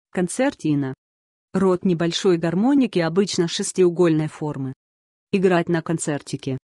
Концертина. Род небольшой гармоники, обычно шестиугольной формы. Играть на концертике.